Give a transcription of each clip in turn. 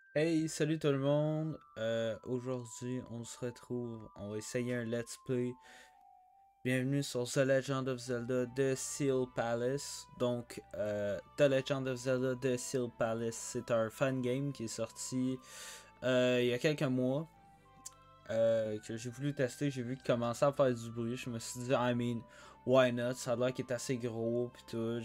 Hey, salut tout le monde. Aujourd'hui, on se retrouve. On va essayer un let's play. Bienvenue sur The Legend of Zelda de Seal Palace. Donc, The Legend of Zelda de Seal Palace, c'est un fan game qui est sorti il y a quelques mois. Que j'ai voulu tester. J'ai vu qu'il commençait à faire du bruit. Je me suis dit, I mean, why not? Ça a l'air qu'il est assez gros. Puis tout.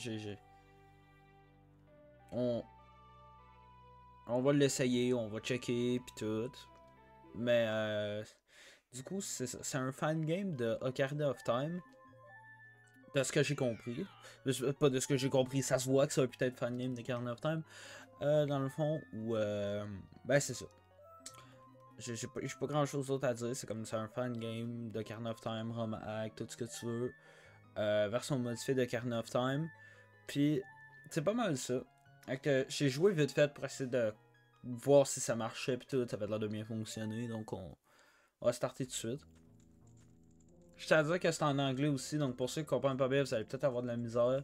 On, on va l'essayer. On va checker. Puis tout. Mais du coup, c'est ça. C'est un fan game de Ocarina of Time. De ce que j'ai compris. Pas de ce que j'ai compris, ça se voit que ça va peut-être fan game d'Ocarina of Time. Dans le fond, où. Ben, c'est ça. J'ai pas grand chose d'autre à dire. C'est comme c'est un fan game d'Ocarina of Time, ROM hack, tout ce que tu veux. Version modifiée d'Ocarina of Time. Puis, c'est pas mal ça. J'ai joué vite fait pour essayer de voir si ça marchait. Puis tout, ça avait l'air de bien fonctionner. Donc, on va starter tout de suite. Je tiens à dire que c'est en anglais aussi, donc pour ceux qui comprennent pas bien, vous allez peut-être avoir de la misère.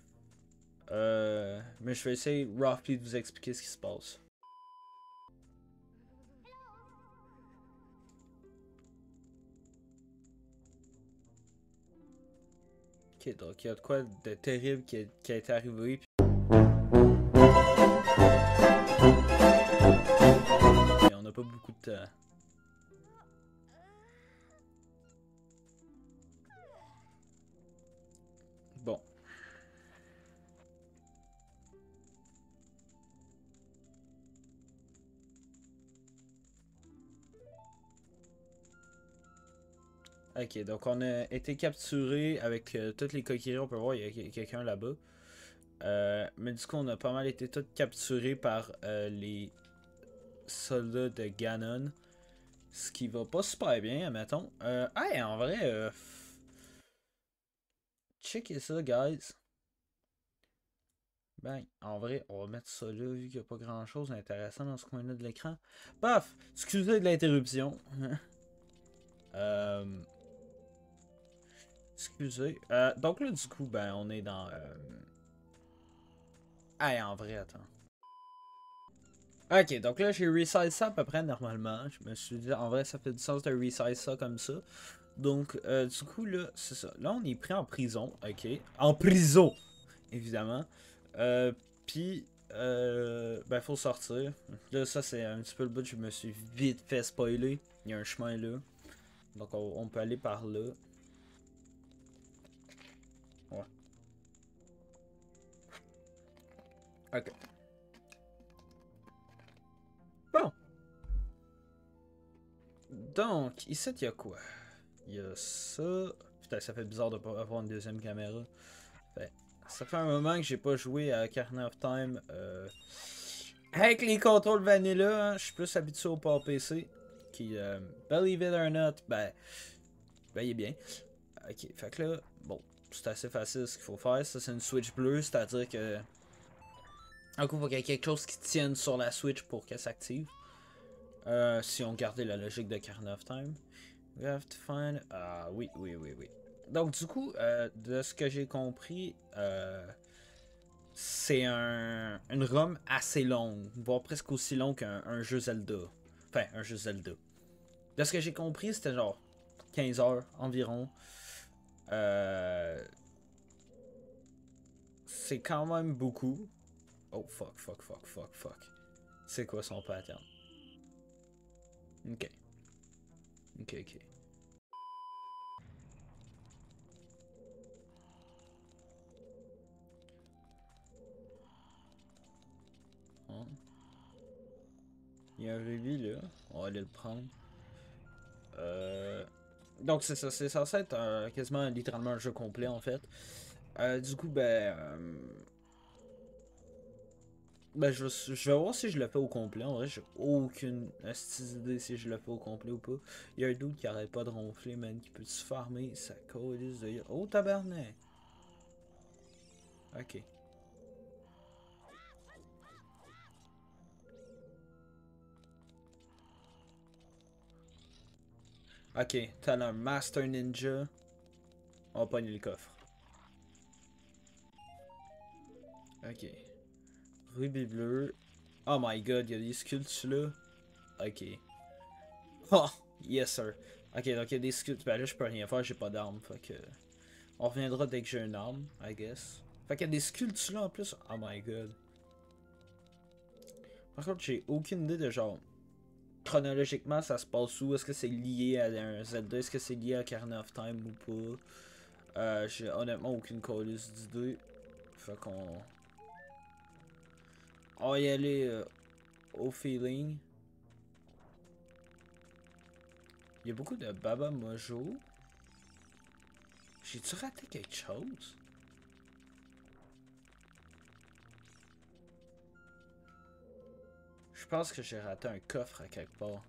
Mais je vais essayer roughly de vous expliquer ce qui se passe. Ok, donc il y a de quoi de terrible qui a été arrivé. Et on n'a pas beaucoup de temps. Bon. Ok, donc on a été capturé avec toutes les coquilleries. On peut voir, il y a quelqu'un là-bas. Mais du coup, on a pas mal été tous capturés par les soldats de Ganon. Ce qui va pas super bien, admettons. Hey, en vrai, checkez ça, guys. Ben, en vrai, on va mettre ça là, vu qu'il n'y a pas grand chose d'intéressant dans ce coin-là de l'écran. Paf! Excusez de l'interruption. euh, excusez. Donc là, du coup, ben, on est dans. Ah, en vrai, attends. Ok, donc là, j'ai resize ça à peu près normalement. Je me suis dit, en vrai, ça fait du sens de resize ça comme ça. Donc, du coup, là, c'est ça. Là, on est pris en prison, ok? En prison! Évidemment. Puis, ben, faut sortir. Là, ça, c'est un petit peu le bout, je me suis vite fait spoiler. Il y a un chemin là. Donc, on peut aller par là. Ouais. Ok. Bon. Donc, ici, il y a quoi? Il y a ça. Putain, ça fait bizarre de pas avoir une deuxième caméra. Fait, ça fait un moment que j'ai pas joué à Ocarina of Time. Avec les contrôles vanilla, hein, je suis plus habitué au port PC. Qui, believe it or not, ben il est bien. Ok, fait que là, bon, c'est assez facile ce qu'il faut faire. Ça, c'est une Switch bleue, c'est-à-dire que. Un coup, il faut qu'il y ait quelque chose qui tienne sur la Switch pour qu'elle s'active. Si on gardait la logique de Ocarina of Time. We have to find. Ah, oui, oui, oui, oui. Donc, du coup, de ce que j'ai compris, c'est une ROM assez longue, voire presque aussi long qu'un jeu Zelda. Enfin, un jeu Zelda. De ce que j'ai compris, c'était genre 15 heures environ. Euh, c'est quand même beaucoup. Oh fuck, fuck, fuck, fuck, fuck. C'est quoi son pattern? Ok, ok, ok. Bon. Il y a un rubis là. On va aller le prendre. Euh... Donc c'est ça, c'est censé être quasiment littéralement un jeu complet en fait. Du coup, ben je vais voir si je le fais au complet. En vrai, j'ai aucune idée si je le fais au complet ou pas. Il y a un doute qui arrête pas de ronfler, man, qui peut se farmer sa colisse de. Oh tabarnak! Ok. Ok, t'as un Master Ninja. On va pogner le coffre. Ok. Rubis bleu. Oh my god, il y a des sculptes là. Ok. Oh, yes sir. Ok, donc il y a des sculptes. Ben là, je peux rien faire, j'ai pas d'arme. Fait que. On reviendra dès que j'ai une arme, I guess. Fait qu'il y a des sculptes là en plus. Oh my god. Par contre, j'ai aucune idée de genre. Chronologiquement, ça se passe où? Est-ce que c'est lié à un Zelda? Est-ce que c'est lié à Ocarina of Time ou pas? J'ai honnêtement aucune colisse d'idée. Fait qu'on. On va y aller au feeling. Il y a beaucoup de Baba Mojo. J'ai-tu raté quelque chose? Je pense que j'ai raté un coffre à quelque part.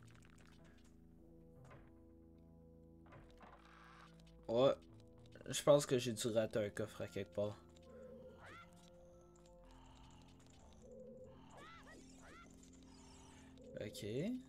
Ouais, je pense que j'ai dû rater un coffre à quelque part. Ok.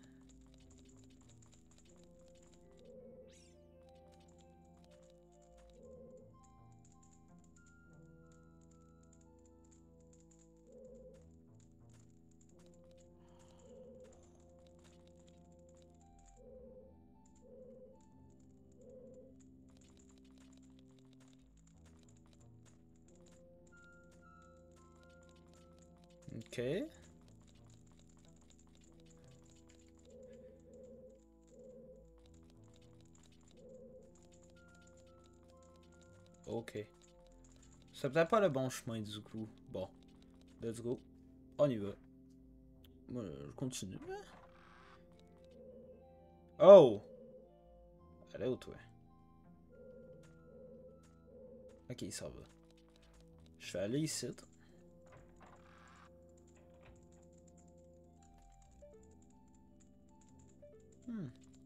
Ok. Ok. C'est peut-être pas le bon chemin du coup. Bon, let's go. On y va. Moi, je continue. Oh! Elle est où, toi? Ok, ça va. Je vais aller ici. Hmm.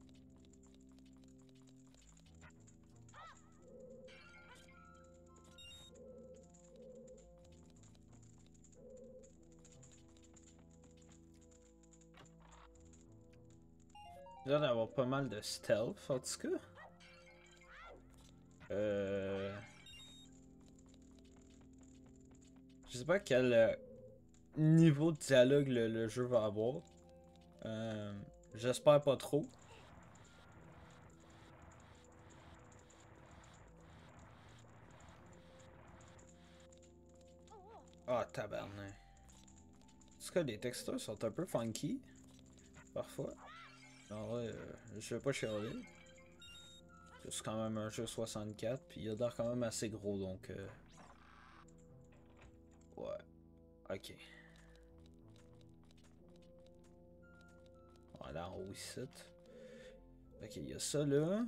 Il a l'air d'avoir pas mal de stealth, en tout cas. Je sais pas quel niveau de dialogue le jeu va avoir. Euh, J'espère pas trop. Ah, tabarnak. En tout cas, les textures sont un peu funky. Parfois. En vrai, je vais pas chialer. C'est quand même un jeu 64, puis il a l'air quand même assez gros, donc... ouais, ok. On va aller en haut ici. Ok, il y a ça là.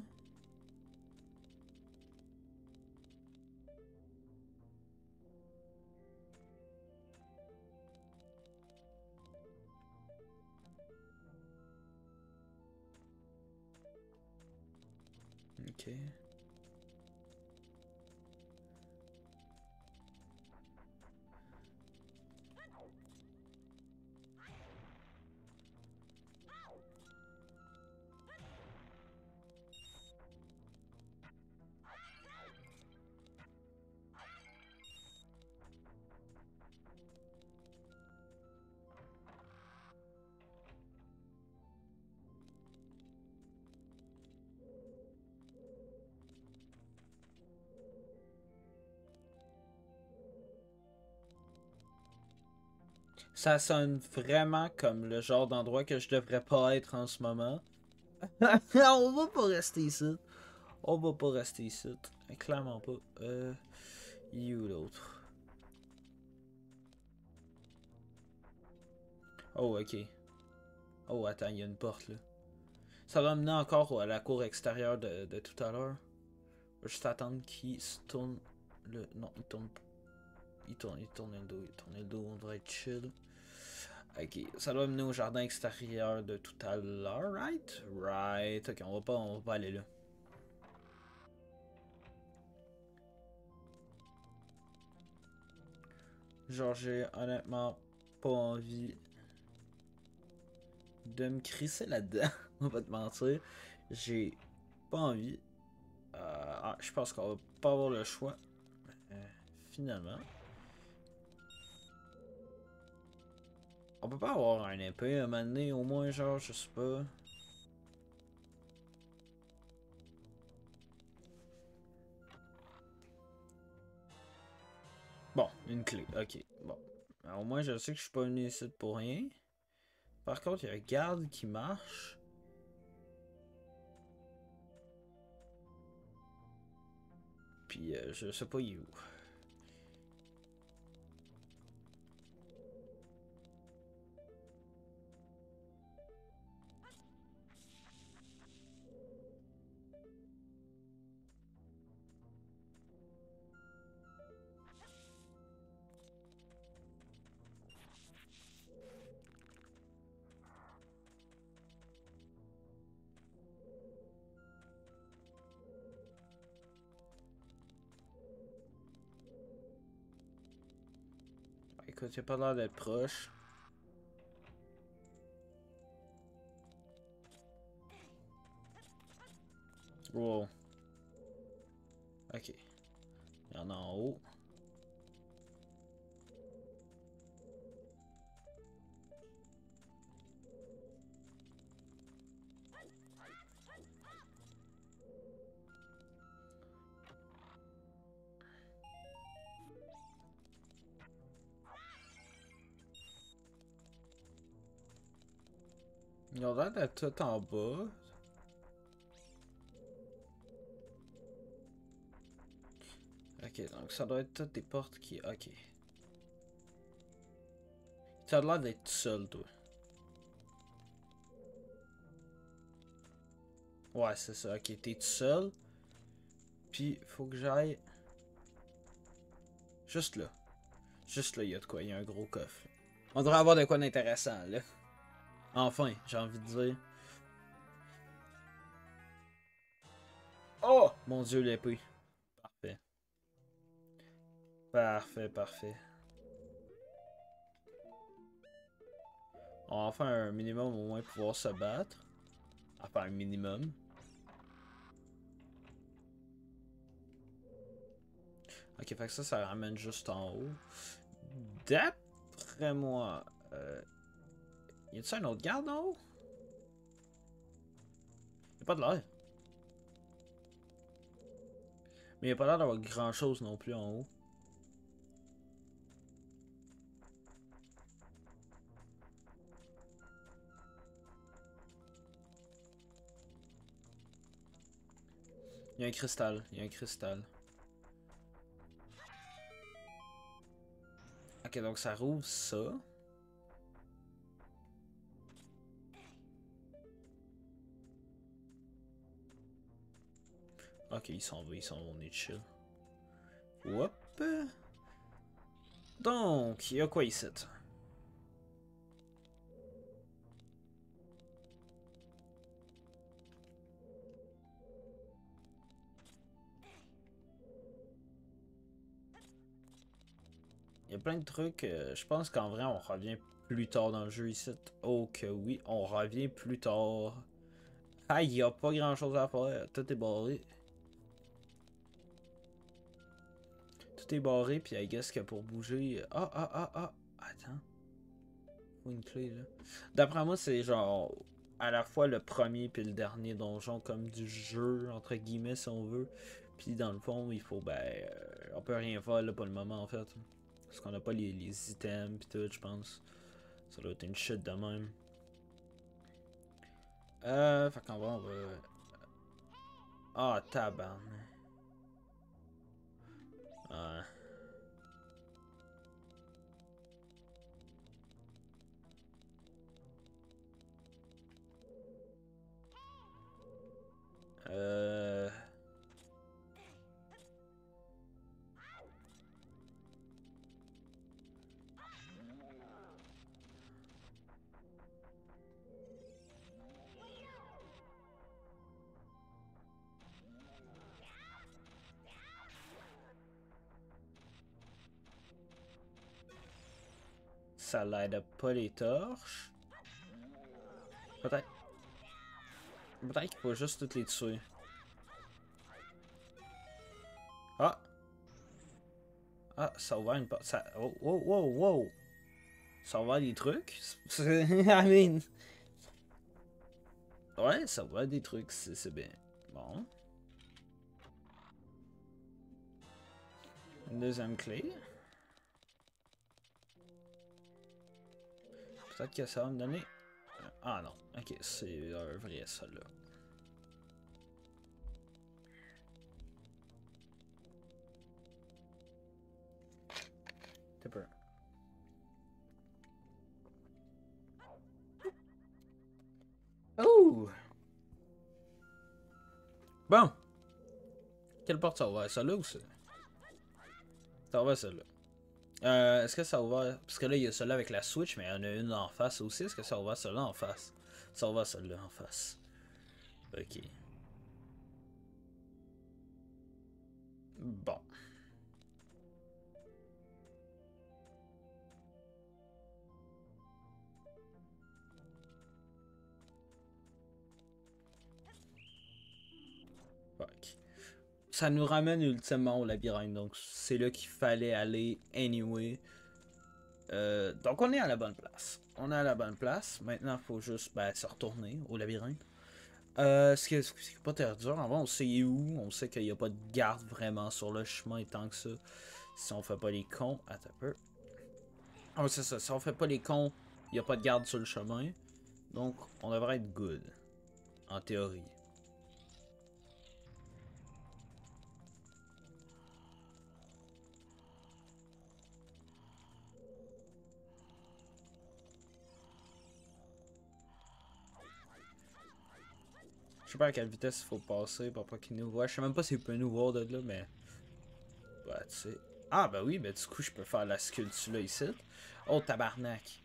Ok. Ça sonne vraiment comme le genre d'endroit que je devrais pas être en ce moment. On va pas rester ici. On va pas rester ici. Clairement pas. Il est où l'autre? Oh, ok. Oh, attends, il y a une porte là. Ça va mener encore à la cour extérieure de tout à l'heure. Juste attendre qu'il se tourne le. Non, il tourne pas. Il tourne le dos. Il tourne le dos, on devrait être chill. Ok, ça doit mener au jardin extérieur de tout à l'heure, right? Right. Ok, on va pas aller là. Genre, j'ai honnêtement pas envie de me crisser là-dedans. On va te mentir. J'ai pas envie. Je pense qu'on va pas avoir le choix. Euh, Finalement. On peut pas avoir un épée à un moment donné, au moins, genre, je sais pas. Bon, une clé, ok. Bon. Alors, au moins, je sais que je suis pas venu ici pour rien. Par contre, il y a un garde qui marche. Puis, je sais pas il est où. Écoute, il a pas l'air d'être proche. Wow. Ok. Il y en a en haut. Ils ont l'air d'être tout en bas. Ok, donc ça doit être toutes des portes qui... Ok. Tu as l'air d'être tout seul, toi. Ouais, c'est ça. Ok, t'es tout seul. Puis, faut que j'aille... Juste là. Juste là, il y a de quoi. Il y a un gros coffre. On devrait avoir de quoi d'intéressant, là. Enfin, j'ai envie de dire. Oh! Mon dieu, l'épée. Parfait. Parfait, parfait. On va faire un minimum au moins pouvoir se battre. Enfin, un minimum. Ok, fait que ça ramène juste en haut. D'après moi... Y a-t-il un autre garde en haut? Y'a pas de l'air. Mais y'a pas l'air d'avoir grand chose non plus en haut. Y'a un cristal, y'a un cristal. Ok, donc ça rouvre ça. Ok, il s'en va, on est chill. Hop. Donc, y'a quoi ici? Il y a plein de trucs. Je pense qu'en vrai, on revient plus tard dans le jeu ici. Oh que oui, on revient plus tard. Ah, il n'y a pas grand chose à faire. Tout est barré. Tout est barré, puis I guess que pour bouger. Ah. Attends. Faut une clé là. D'après moi, c'est genre à la fois le premier puis le dernier donjon comme du jeu, entre guillemets, si on veut. Puis dans le fond, il faut, on peut rien faire là pour le moment en fait. Parce qu'on n'a pas les items pis tout, je pense. Ça doit être une chute de même. Fait qu'en vrai, on va... Ah, tabarnak. Ouais. Euh... Ça l'aide pas les torches. Peut-être. Peut-être qu'il faut juste toutes les tuer. Ah! Ah, ça a ouvert une porte. Ça... Oh, wow. Ça va avoir des trucs. I mean... Ouais, ça va avoir des trucs, c'est bien. Bon. Une deuxième clé. Peut-être que ça va me donner... Ah non, ok, c'est un vrai ça là. T'es peur. Oh! Bon! Quelle porte ça va ouvert? Celle-là ou ça? Ça va ouvert celle-là. Est-ce que ça ouvert... Parce que là, il y a celle-là avec la Switch, mais il y en a une en face aussi. Est-ce que ça ouvert celle-là en face? Ça ouvert celle-là en face. Ok. Bon. Ok. Ça nous ramène ultimement au labyrinthe, donc c'est là qu'il fallait aller anyway. Donc on est à la bonne place. On est à la bonne place. Maintenant, il faut juste se retourner au labyrinthe. Ce qui est pas très dur. En vrai, on sait où. On sait qu'il n'y a pas de garde vraiment sur le chemin tant que ça. Si on fait pas les cons. Attends un peu. Oh, c'est ça. Si on fait pas les cons, il n'y a pas de garde sur le chemin. Donc, on devrait être good. En théorie. Je sais pas à quelle vitesse il faut passer pour pas qu'il nous voit. Je sais même pas s'il peut nous voir de là, mais... Ouais, tu sais. Ah, bah oui, mais du coup, je peux faire la sculpture là ici. Oh, tabarnak.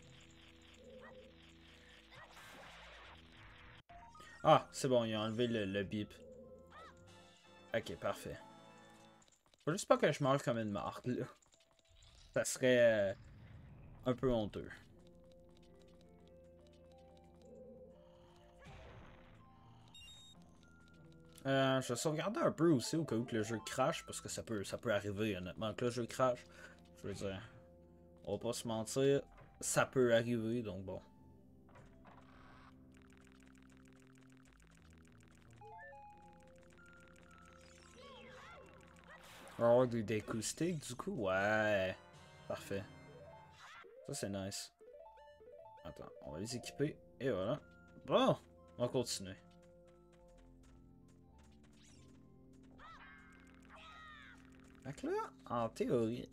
Ah, c'est bon, il a enlevé le bip. Ok, parfait. Faut juste pas que je mange comme une marde, là. Ça serait un peu honteux. Je vais sauvegarder un peu aussi au cas où que le jeu crash, parce que ça peut arriver, honnêtement, que le jeu crash. Je veux dire, on va pas se mentir, ça peut arriver, donc bon. On va avoir des acoustiques, du coup, ouais. Parfait. Ça, c'est nice. Attends, on va les équiper, et voilà. Bon, on va continuer. Donc là, en théorie,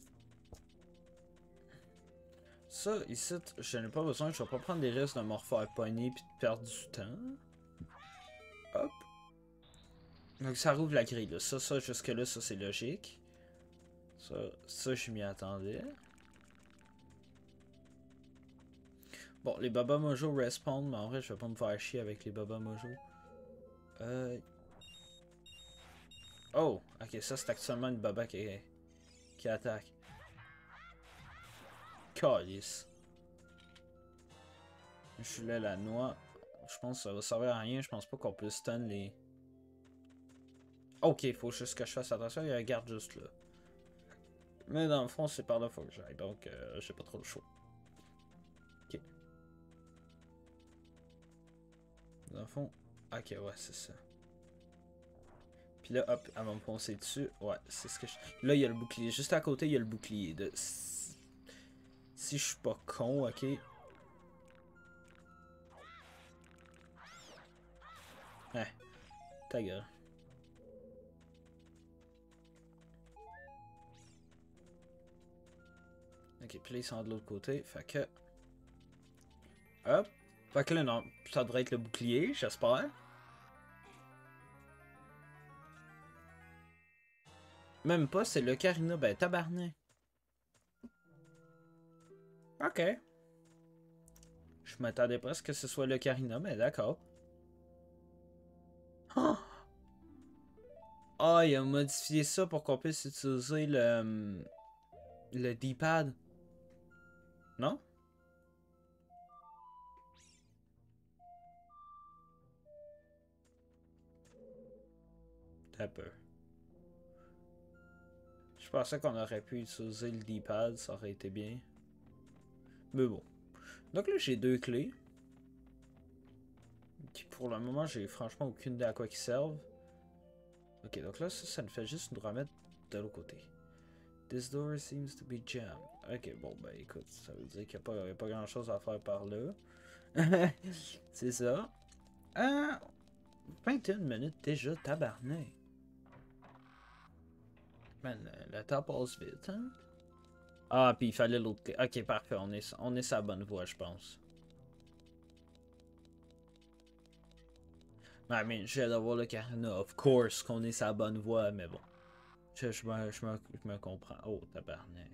ça, ici, je n'ai pas besoin, je vais pas prendre des risques de me refaire pogner puis de perdre du temps. Hop. Donc ça rouvre la grille, là. Ça, jusque-là, ça c'est logique. Ça, je m'y attendais. Bon, les Baba Mojo respawn, mais en vrai, je vais pas me faire chier avec les Baba Mojo. Oh, ok, ça c'est actuellement une Baba qui attaque. Calice. Je voulais la noix. Je pense que ça va servir à rien. Je pense pas qu'on peut stun les... Ok, faut juste que je fasse attention. Il y a un garde juste là. Mais dans le fond, c'est par là faut que j'aille. Donc, j'ai pas trop le choix. Ok. Dans le fond... Ok, ouais, c'est ça. Puis là, hop, elle va me poncer dessus. Ouais, c'est ce que je... Là, il y a le bouclier. Juste à côté, il y a le bouclier. Si je suis pas con, ok. Eh, ta gueule. Ok, puis là, ils sont de l'autre côté. Fait que... Hop. Fait que là, non, ça devrait être le bouclier, j'espère. Même pas, c'est le Carina. Ben, tabarnak. Ok. Je m'attendais pas à ce que ce soit le Carina, mais d'accord. Oh! Ah, il a modifié ça pour qu'on puisse utiliser le D-pad. Non? T'as peur. Je pensais qu'on aurait pu utiliser le D-pad, ça aurait été bien. Mais bon. Donc là, j'ai deux clés. Qui pour le moment, j'ai franchement aucune idée à quoi ils servent. Ok, donc là, ça nous fait juste nous remettre de l'autre côté. This door seems to be jammed. Ok, bon, ben écoute, ça veut dire qu'il n'y a pas grand chose à faire par là. C'est ça. 21 minutes déjà, tabarnak. Man, le temps passe vite, hein? Ah, puis il fallait l'autre clé. Ok, parfait, on est sur la bonne voie, je pense. Mais j'ai d'avoir le Carina, of course qu'on est sur la bonne voie, mais bon. Je me comprends. Oh, tabarnak.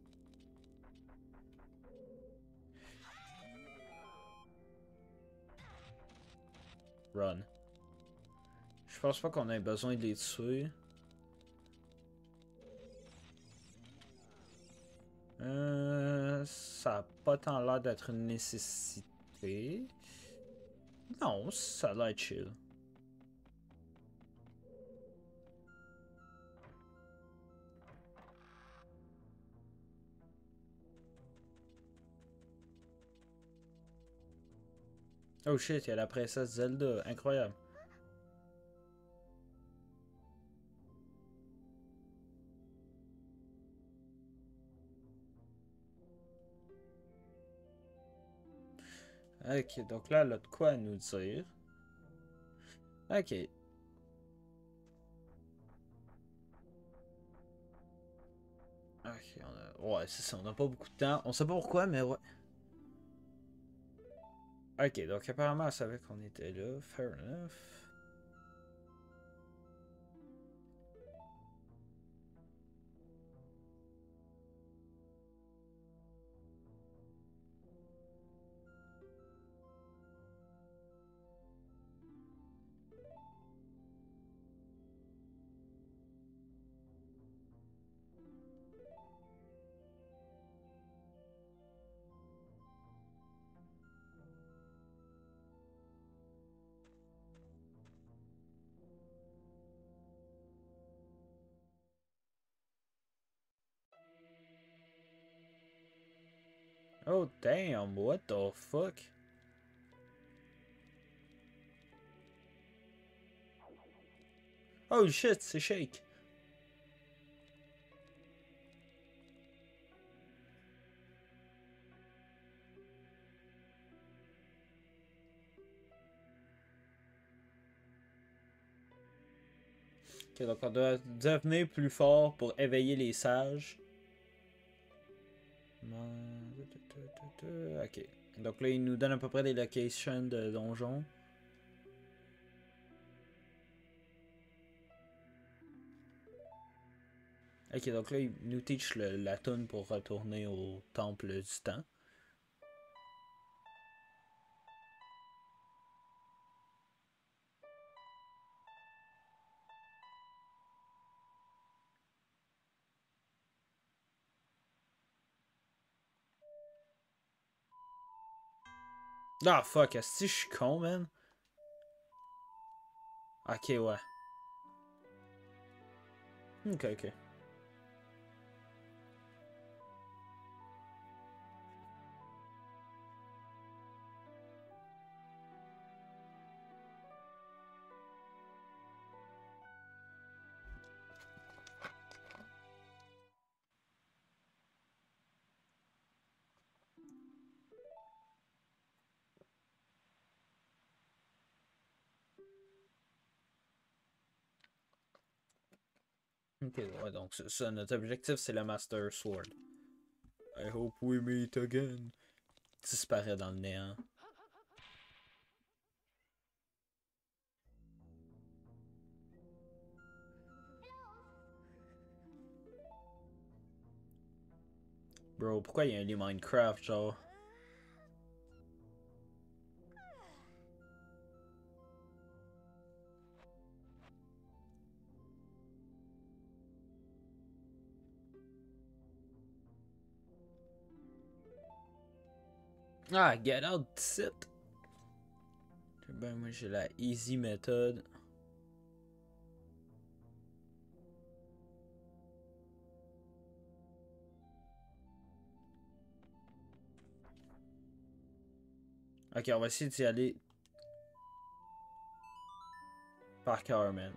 Run. Je pense pas qu'on ait besoin de les tuer. Ça a pas tant l'air d'être une nécessité. Non, ça a l'air chill. Oh shit, il y a la princesse Zelda. Incroyable. Ok, donc là, elle a de quoi à nous dire. Ok. Ok, ouais, c'est ça, on n'a pas beaucoup de temps. On sait pas pourquoi, mais ouais. Ok, donc apparemment, elle savait qu'on était là. Fair enough. Oh damn, what the fuck? Oh shit, c'est Shake. Ok, donc on doit devenir plus fort pour éveiller les sages. Ok. Donc là, il nous donne à peu près des locations de donjons. Ok, donc là, il nous teach la tune pour retourner au temple du temps. Ah fuck, est-ce que je suis con, man? Ok, ouais. Ok, ok. Ok, ouais, donc c'est ça, notre objectif c'est le Master Sword. I hope we meet again. Disparaît dans le néant. Bro, pourquoi il y a un lit Minecraft, genre? Ah, get out sit. Ben, moi j'ai la easy méthode. Ok, on va essayer d'y aller par cœur, man.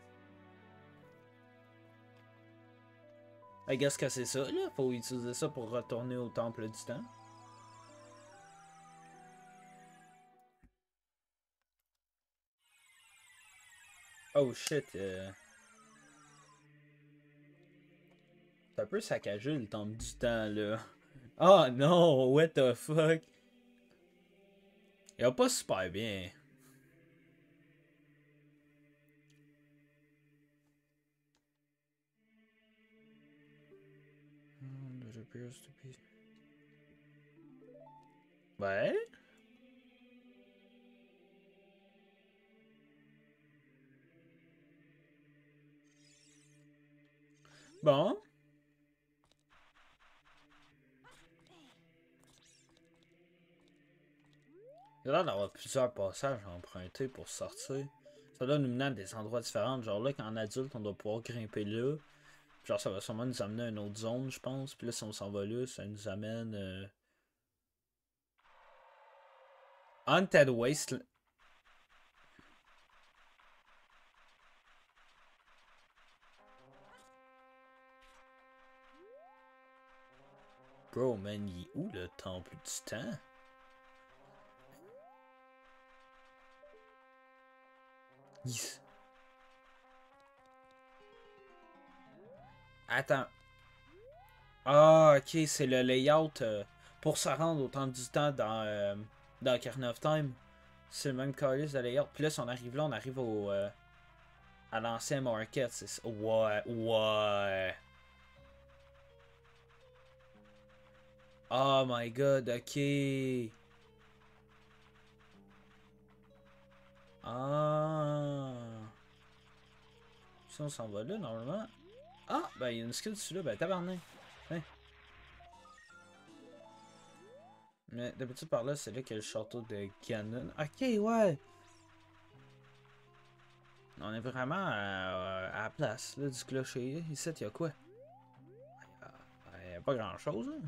I guess que c'est ça, là. Faut utiliser ça pour retourner au temple du temps. Oh shit. C'est un peu saccagé le temple du temps, là. Oh non, what the fuck. Il va pas super bien. It appears to be... Ouais. Bon. Il y a l'air d'avoir plusieurs passages à emprunter pour sortir. Ça doit nous mener à des endroits différents. Genre là, qu'en adulte, on doit pouvoir grimper là. Genre, ça va sûrement nous amener à une autre zone, je pense. Puis là, si on s'en va là, ça nous amène... Haunted Wasteland. Bro, man, il est où le temple du temps? Yes. Attends. Ah, ok, c'est le layout pour se rendre au temple du temps dans Ocarina of Time. C'est le même calice de layout. Puis là, si on arrive là, on arrive à l'ancien market. C'est ça. Ouais, ouais. Oh my god, ok. Ah. Si on s'en va là, normalement. Ah, ben il y a une skill dessus là, ben tabarnak. Hein. Mais d'habitude par là, c'est là qu'il y a le château de Ganon. Ok, ouais. On est vraiment à la place là, du clocher. Ici, il y a quoi? Il n'y a pas grand chose. Hein?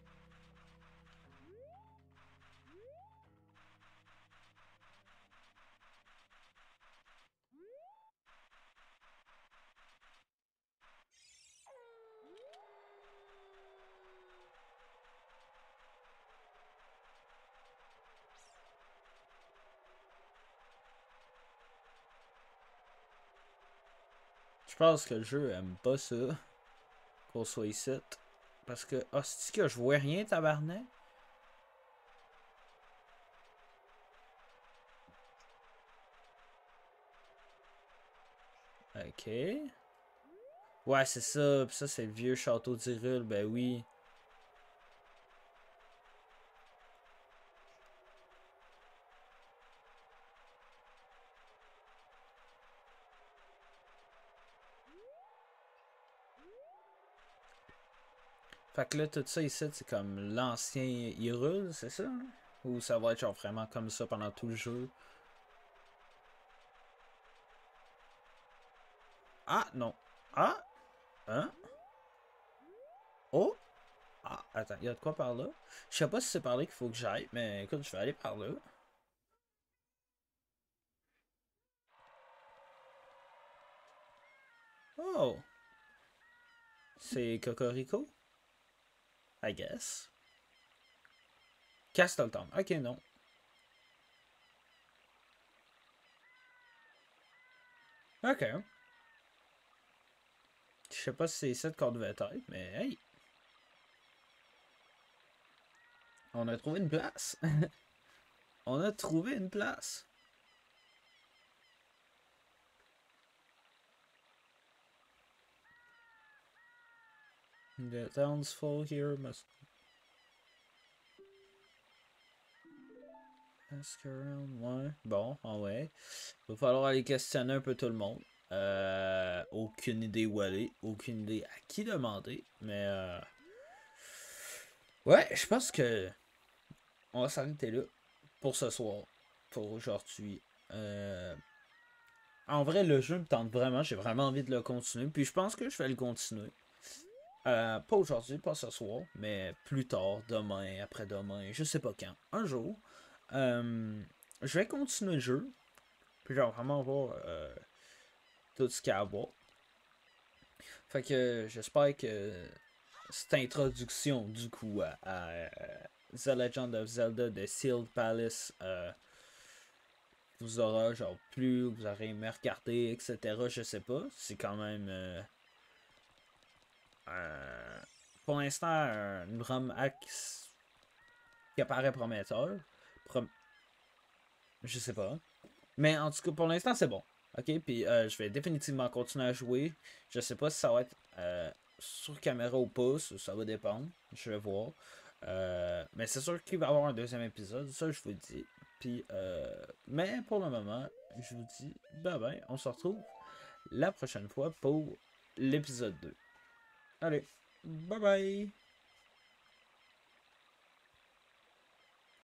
Je pense que le jeu aime pas ça. Qu'on soit ici. Parce que, ah, c'est que je vois rien, tabarnak. Ok. Ouais, c'est ça. Puis ça, c'est le vieux château d'Hyrule. Ben oui. Fait que là, tout ça ici, c'est comme l'ancien Hyrule, c'est ça? Hein? Ou ça va être genre vraiment comme ça pendant tout le jeu? Ah, non. Ah! Hein? Oh! Ah, attends, il y a de quoi par là? Je sais pas si c'est par là qu'il faut que j'aille, mais écoute, je vais aller par là. Oh! C'est Cocorico? I guess. Castletown. Ok, non. Ok. Je sais pas si c'est ça qu'on devait être, mais hey! On a trouvé une place. On a trouvé une place. The townsfolk here must ask around. Ouais. Bon, ah ouais. Va falloir aller questionner un peu tout le monde. Aucune idée où aller. Aucune idée à qui demander. Mais ouais, je pense que on va s'arrêter là pour ce soir. Pour aujourd'hui. En vrai, le jeu me tente vraiment. J'ai vraiment envie de le continuer. Puis je pense que je vais le continuer. Pas aujourd'hui, pas ce soir, mais plus tard, demain, après-demain, je sais pas quand. Un jour. Je vais continuer le jeu. Puis je vais vraiment voir tout ce qu'il y a à voir. Fait que j'espère que cette introduction du coup à The Legend of Zelda de Sealed Palace vous aura genre plu, vous aurez aimé regarder, etc. Je sais pas. C'est quand même pour l'instant une ROM hack qui apparaît prometteur. Je sais pas. Mais en tout cas, pour l'instant, c'est bon. Ok, puis je vais définitivement continuer à jouer. Je sais pas si ça va être sur caméra ou pas, ça va dépendre. Je vais voir. Mais c'est sûr qu'il va y avoir un deuxième épisode, ça je vous le dis. Puis, mais pour le moment, je vous dis bye bye. On se retrouve la prochaine fois pour l'épisode 2. Allez, bye bye!